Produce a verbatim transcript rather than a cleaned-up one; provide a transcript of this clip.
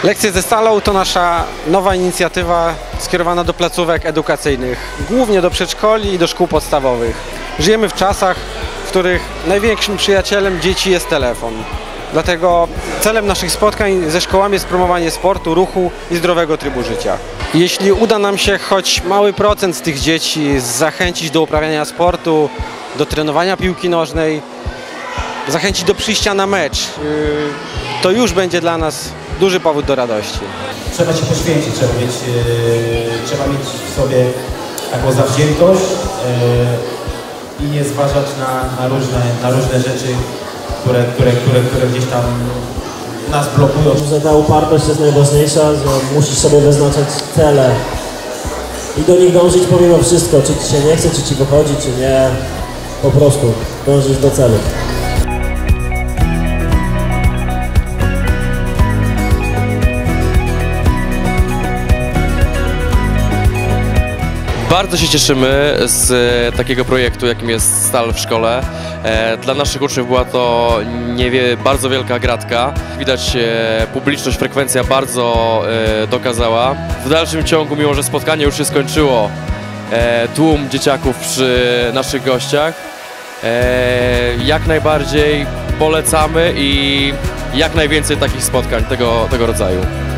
Lekcje ze salą to nasza nowa inicjatywa skierowana do placówek edukacyjnych, głównie do przedszkoli i do szkół podstawowych. Żyjemy w czasach, w których największym przyjacielem dzieci jest telefon. Dlatego celem naszych spotkań ze szkołami jest promowanie sportu, ruchu i zdrowego trybu życia. Jeśli uda nam się choć mały procent z tych dzieci zachęcić do uprawiania sportu, do trenowania piłki nożnej, zachęcić do przyjścia na mecz, to już będzie dla nas duży powód do radości. Trzeba się poświęcić, trzeba mieć, yy, trzeba mieć w sobie taką zawziętość yy, i nie zważać na, na, różne, na różne rzeczy, które, które, które, które gdzieś tam nas blokują. Że ta upartość jest najważniejsza, że musisz sobie wyznaczać cele i do nich dążyć pomimo wszystko, czy ci się nie chce, czy ci wychodzi, czy nie, po prostu dążysz do celu. Bardzo się cieszymy z takiego projektu, jakim jest Stal w szkole. Dla naszych uczniów była to nie wie, bardzo wielka gratka. Widać, publiczność, frekwencja bardzo dokazała. W dalszym ciągu, mimo że spotkanie już się skończyło, tłum dzieciaków przy naszych gościach, jak najbardziej polecamy i jak najwięcej takich spotkań tego, tego rodzaju.